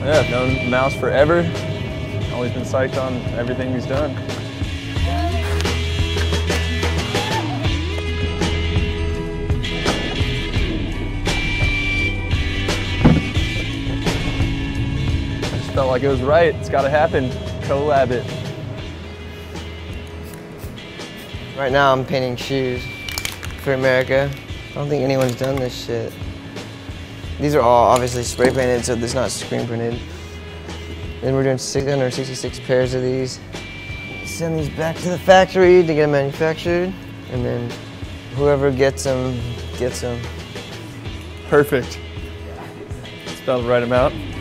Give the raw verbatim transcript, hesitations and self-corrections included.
Yeah, I've known Mouse forever. Always been psyched on everything he's done. I just felt like it was right. It's got to happen. Collab it. Right now I'm painting shoes for Emerica. I don't think anyone's done this shit. These are all obviously spray painted, so it's not screen printed. Then we're doing six hundred sixty-six pairs of these. Send these back to the factory to get them manufactured, and then whoever gets them, gets them. Perfect. It's about the right amount.